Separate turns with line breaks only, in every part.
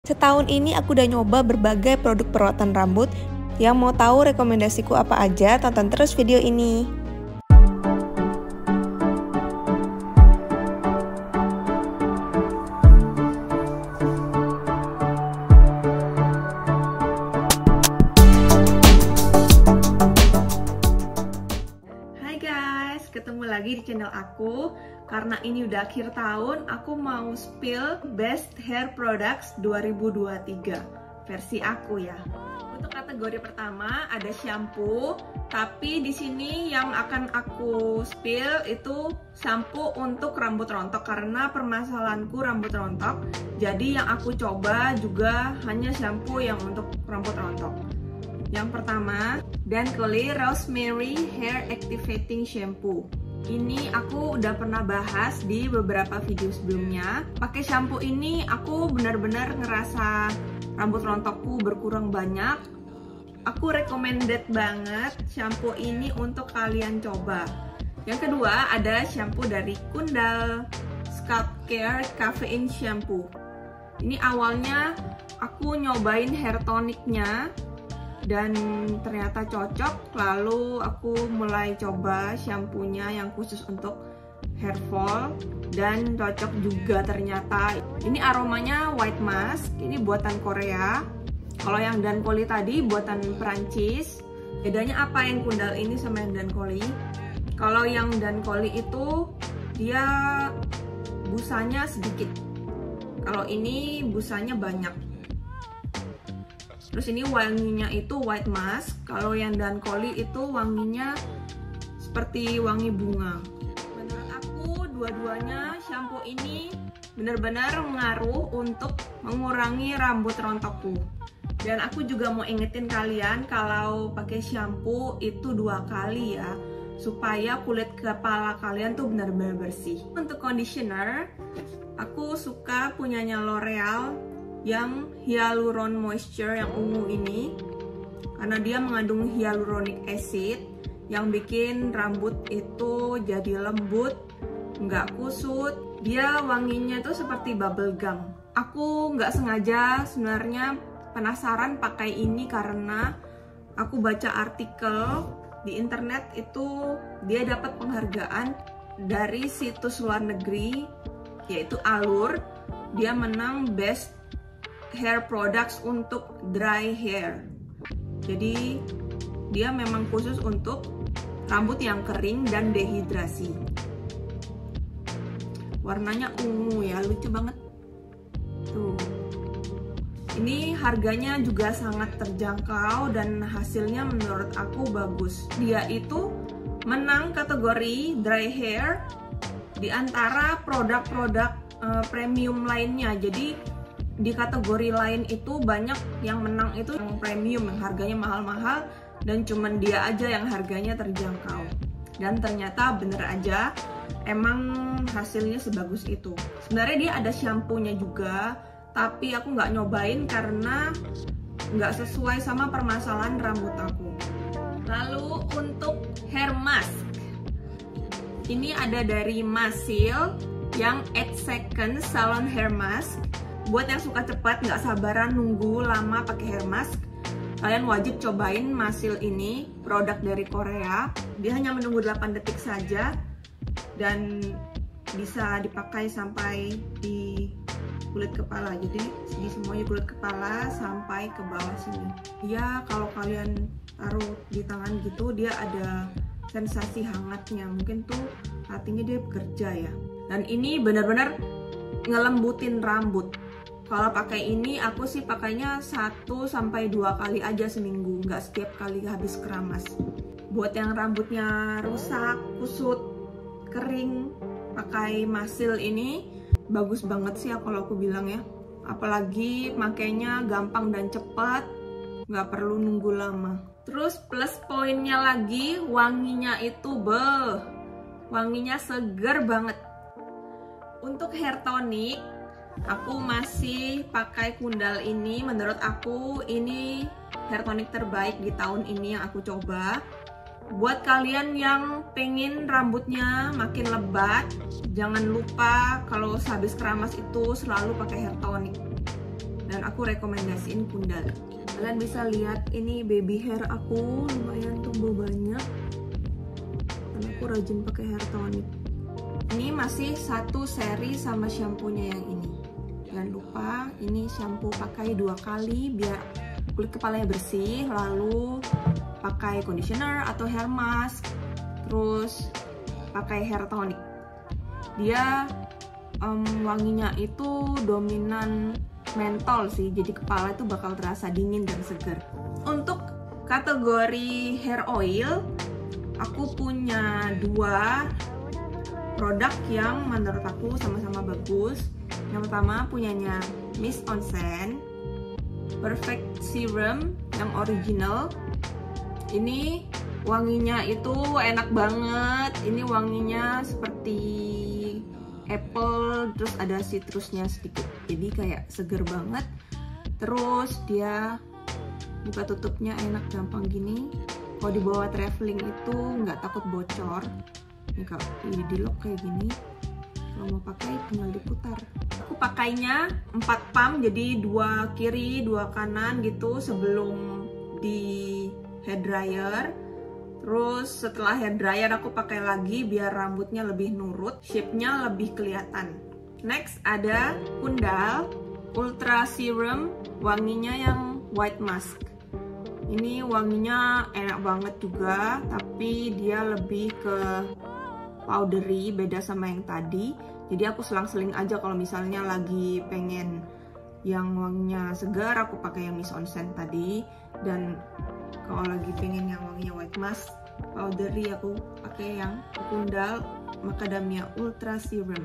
Setahun ini aku udah nyoba berbagai produk perawatan rambut. Yang mau tahu rekomendasiku apa aja, tonton terus video ini. Hai guys, ketemu lagi di channel aku. Karena ini udah akhir tahun, aku mau spill best hair products 2023 versi aku ya. Untuk kategori pertama ada shampoo, tapi di sini yang akan aku spill itu shampoo untuk rambut rontok karena permasalahanku rambut rontok. Jadi yang aku coba juga hanya shampoo yang untuk rambut rontok. Yang pertama, Dancolli Rosemary Hair Activating Shampoo. Ini aku udah pernah bahas di beberapa video sebelumnya. Pakai shampoo ini aku benar-benar ngerasa rambut rontokku berkurang banyak. Aku recommended banget shampoo ini untuk kalian coba. Yang kedua ada shampoo dari Kundal Scalp Care Caffeine Shampoo. Ini awalnya aku nyobain hair tonicnya dan ternyata cocok, lalu aku mulai coba shampoonya yang khusus untuk hair fall dan cocok juga ternyata. Ini aromanya white musk, ini buatan Korea. Kalau yang Dancolli tadi buatan Perancis. Bedanya apa yang Kundal ini sama yang Dancolli? Kalau yang Dancolli itu dia busanya sedikit, kalau ini busanya banyak. Terus ini wanginya itu white musk. Kalau yang Dancolli itu wanginya seperti wangi bunga. Menurut aku dua-duanya shampoo ini benar-benar mengaruh untuk mengurangi rambut rontokku. Dan aku juga mau ingetin kalian kalau pakai shampoo itu 2 kali ya, supaya kulit kepala kalian tuh benar-benar bersih. Untuk conditioner, aku suka punyanya L'Oreal yang Hyaluron Moisture yang ungu ini, karena dia mengandung hyaluronic acid yang bikin rambut itu jadi lembut, nggak kusut. Dia wanginya tuh seperti bubble gum. Aku nggak sengaja sebenarnya penasaran pakai ini karena aku baca artikel di internet itu dia dapat penghargaan dari situs luar negeri yaitu Allure. Dia menang best hair products untuk dry hair. Jadi dia memang khusus untuk rambut yang kering dan dehidrasi. Warnanya ungu ya, lucu banget tuh. Ini harganya juga sangat terjangkau dan hasilnya menurut aku bagus. Dia itu menang kategori dry hair di antara produk-produk premium lainnya. Jadi di kategori lain itu banyak yang menang itu yang premium, yang harganya mahal-mahal, dan cuman dia aja yang harganya terjangkau. Dan ternyata bener aja, emang hasilnya sebagus itu. Sebenarnya dia ada shampoo-nya juga, tapi aku nggak nyobain karena nggak sesuai sama permasalahan rambut aku. Lalu untuk hair mask, ini ada dari Masil yang 8 Second Salon Hair Mask. Buat yang suka cepat, nggak sabaran nunggu lama pakai hair mask, kalian wajib cobain Masil ini, produk dari Korea. Dia hanya menunggu 8 detik saja dan bisa dipakai sampai di kulit kepala. Jadi di semuanya kulit kepala sampai ke bawah sini. Ya kalau kalian taruh di tangan gitu, dia ada sensasi hangatnya. Mungkin tuh artinya dia bekerja ya. Dan ini benar-benar ngelembutin rambut. Kalau pakai ini aku sih pakainya 1-2 kali aja seminggu, nggak setiap kali habis keramas. Buat yang rambutnya rusak, kusut, kering, pakai Masil ini bagus banget sih kalau aku bilang ya. Apalagi makainya gampang dan cepat, nggak perlu nunggu lama. Terus plus poinnya lagi, wanginya itu wanginya seger banget. Untuk hair tonic, aku masih pakai Kundal ini. Menurut aku ini hair tonic terbaik di tahun ini yang aku coba. Buat kalian yang pengen rambutnya makin lebat, jangan lupa kalau habis keramas itu selalu pakai hair tonic. dan aku rekomendasiin Kundal. Kalian bisa lihat ini baby hair aku lumayan tumbuh banyak karena aku rajin pakai hair tonic. Ini masih satu seri sama shampoo-nya yang ini. Jangan lupa ini shampoo pakai 2 kali biar kulit kepalanya bersih, lalu pakai conditioner atau hair mask, terus pakai hair tonic. Dia wanginya itu dominan mentol sih, jadi kepala itu bakal terasa dingin dan segar. Untuk kategori hair oil, aku punya 2 produk yang menurut aku sama-sama bagus. Yang pertama punyanya Miss Onsen Perfect Serum yang original. Ini wanginya itu enak banget. Ini wanginya seperti apple, terus ada citrusnya sedikit, jadi kayak seger banget. Terus dia buka tutupnya enak, gampang gini. Kalau dibawa traveling itu nggak takut bocor. Ini kalau di lock kayak gini, kalau mau pakai tinggal diputar. Aku pakainya 4 pump, jadi 2 kiri 2 kanan gitu sebelum di hair dryer. Terus setelah hair dryer aku pakai lagi biar rambutnya lebih nurut, shape-nya lebih kelihatan. Next ada Kundal Ultra Serum, wanginya yang white mask. Ini wanginya enak banget juga, tapi dia lebih ke powdery, beda sama yang tadi. Jadi aku selang-seling aja kalau misalnya lagi pengen yang wanginya segar, aku pakai yang Miss Onsen tadi. Dan kalau lagi pengen yang wanginya white mask, powdery, aku pakai yang Kundal Macadamia Ultra Serum.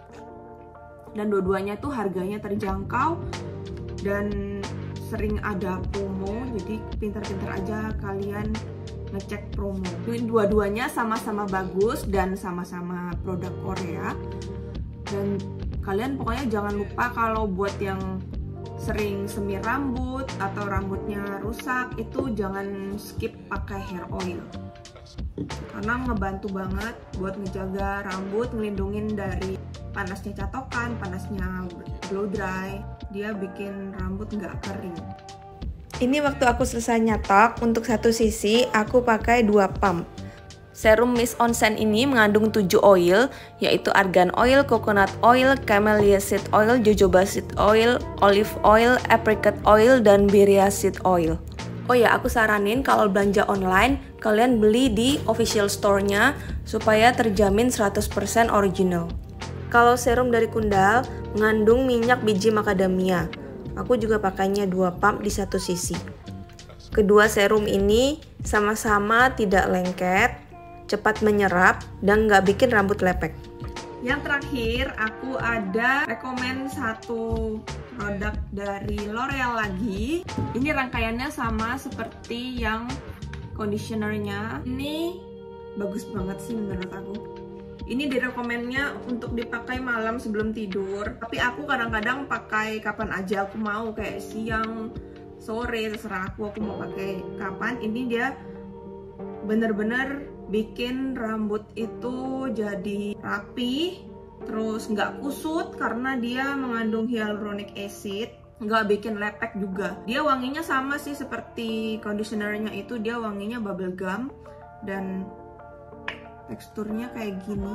Dan dua-duanya tuh harganya terjangkau dan sering ada promo, jadi pintar-pintar aja kalian ngecek promo. Dua-duanya sama-sama bagus dan sama-sama produk Korea. Dan kalian pokoknya jangan lupa kalau buat yang sering semir rambut atau rambutnya rusak, itu jangan skip pakai hair oil karena ngebantu banget buat ngejaga rambut, ngelindungin dari panasnya catokan, panasnya blow dry. Dia bikin rambut nggak kering. Ini waktu aku selesai nyetok, untuk satu sisi aku pakai 2 pump. Serum Miss Onsen ini mengandung 7 oil, yaitu argan oil, coconut oil, camellia seed oil, jojoba seed oil, olive oil, apricot oil, dan birria seed oil. Oh ya, aku saranin kalau belanja online, kalian beli di official store-nya supaya terjamin 100% original. Kalau serum dari Kundal mengandung minyak biji macadamia. Aku juga pakainya 2 pump di satu sisi. Kedua serum ini sama-sama tidak lengket, cepat menyerap, dan nggak bikin rambut lepek. Yang terakhir, aku ada rekomen satu produk dari L'Oreal lagi. Ini rangkaiannya sama seperti yang conditionernya. Ini bagus banget sih menurut aku. Ini direkomennya untuk dipakai malam sebelum tidur. Tapi aku kadang-kadang pakai kapan aja aku mau, kayak siang, sore, terserah aku mau pakai kapan. Ini dia bener-bener bikin rambut itu jadi rapi, terus nggak kusut karena dia mengandung hyaluronic acid, nggak bikin lepek juga. Dia wanginya sama sih seperti conditionernya itu, dia wanginya bubble gum dan teksturnya kayak gini.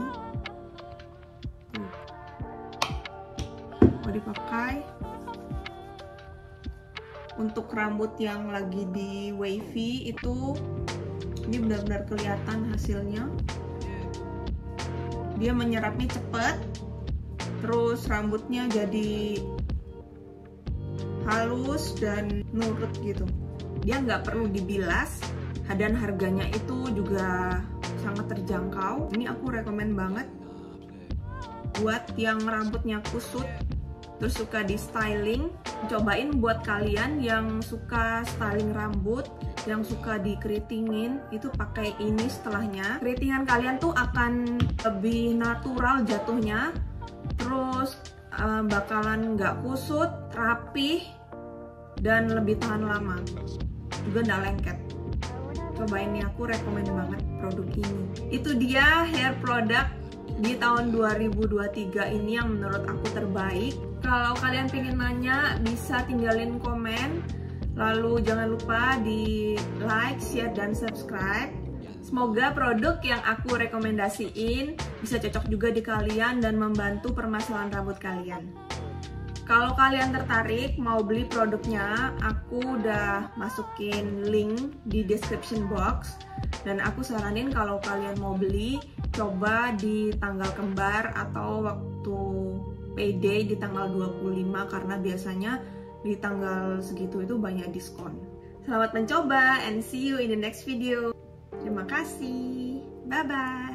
Mau dipakai untuk rambut yang lagi di wavy itu. Ini benar-benar kelihatan hasilnya. Dia menyerapnya cepet, terus rambutnya jadi halus dan nurut gitu. Dia nggak perlu dibilas, dan harganya itu juga sangat terjangkau. Ini aku rekomen banget buat yang rambutnya kusut terus suka di styling. Cobain buat kalian yang suka styling rambut, yang suka dikeritingin, itu pakai ini setelahnya. Keritingan kalian tuh akan lebih natural jatuhnya, terus bakalan nggak kusut, rapih, dan lebih tahan lama, juga nggak lengket. Cobain nih, aku rekomen banget produk ini. Itu dia hair product di tahun 2023 ini yang menurut aku terbaik. Kalau kalian pengen nanya, bisa tinggalin komen. Lalu jangan lupa di like, share, dan subscribe. Semoga produk yang aku rekomendasiin bisa cocok juga di kalian dan membantu permasalahan rambut kalian. Kalau kalian tertarik mau beli produknya, aku udah masukin link di description box. Dan aku saranin kalau kalian mau beli, coba di tanggal kembar atau waktu payday di tanggal 25, karena biasanya di tanggal segitu itu banyak diskon. Selamat mencoba and see you in the next video. Terima kasih. Bye-bye.